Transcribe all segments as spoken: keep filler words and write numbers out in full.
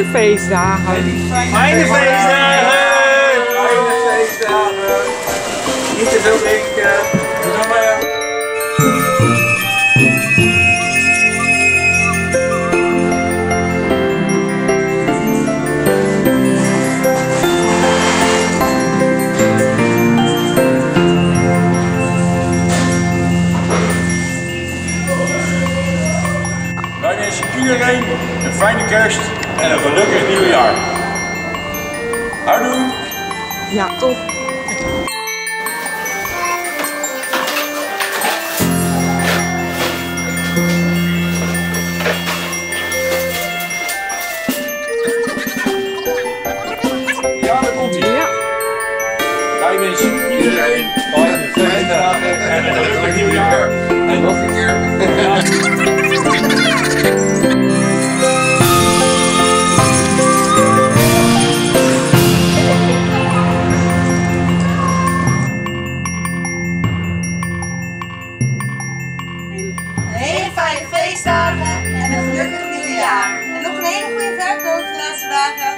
fijne feestdagen. Fijne feestdagen! Fijne feestdagen! Niet te veel drinken. Doe maar. Wij wensen iedereen een fijne kerst en een gelukkig nieuwjaar. Houdoe! Ja, top. Ja, daar komt ie. Ja. Wij wensen iedereen fijne feestdagen en een gelukkig nieuwjaar. En nog een keer. Hele fijne feestdagen en een gelukkig nieuwjaar. En nog een hele goede verkoop de laatste dagen.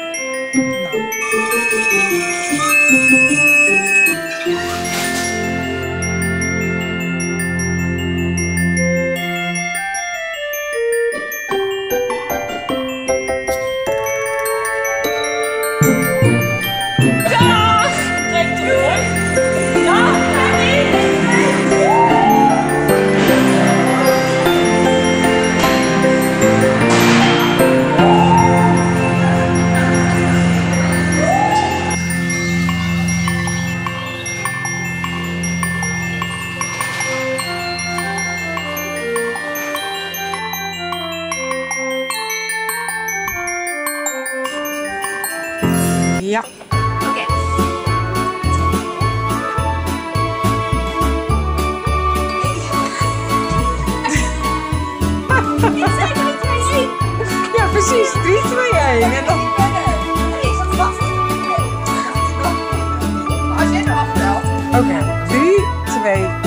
Dag! Kijk toe hoor. Dag, Ja. Oké. Ja, precies. drie, twee, één. En dan... Nee, zat te wachten. Als jij erachter telt. Oké. drie, twee,